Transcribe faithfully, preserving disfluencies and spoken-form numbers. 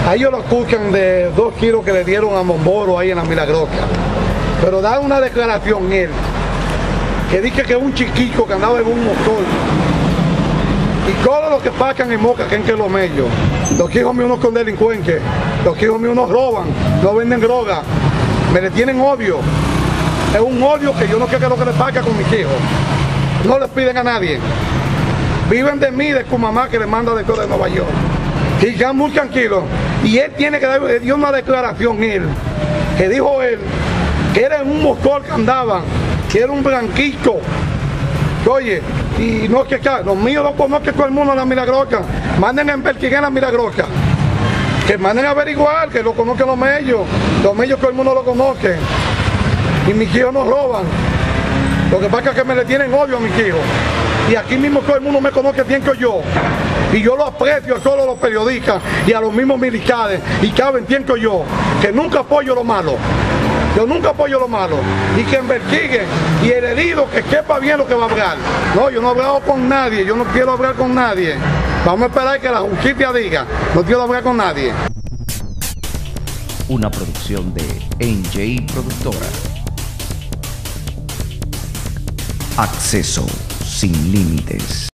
A ellos lo acusan de dos kilos que le dieron a Momboro ahí en la Milagrosa. Pero da una declaración él, que dice que es un chiquico que andaba en un motor. Y todos los que pasan en Moca, que en que los medios. Los hijos míos no son delincuentes, los hijos míos no roban, no venden droga. Me le tienen odio. Es un odio que yo no quiero que lo que le pasa con mis hijos. No les piden a nadie. Viven de mí, de su mamá que le manda de todo de Nueva York. Y ya muy tranquilo. Y él tiene que dar, él dio una declaración él, que dijo él, que era en un motor que andaba, que era un blanquito. Oye, y no que los míos no conocen todo el mundo en la Milagrosa. Manden a investigar en la Milagrosa. Que manden a averiguar, que lo conozcan los medios. Los medios todo el mundo lo conoce. Y mis hijos no roban. Lo que pasa es que me le tienen odio a mis hijos. Y aquí mismo todo el mundo me conoce bien que yo. Y yo lo aprecio a todos los periodistas y a los mismos militares. Y caben bien que yo, que nunca apoyo lo malo. Yo nunca apoyo lo malo. Y que investiguen. Y el herido que sepa bien lo que va a hablar. No, yo no he hablado con nadie. Yo no quiero hablar con nadie. Vamos a esperar que la justicia diga. No quiero hablar con nadie. Una producción de N J Productora. Acceso sin límites.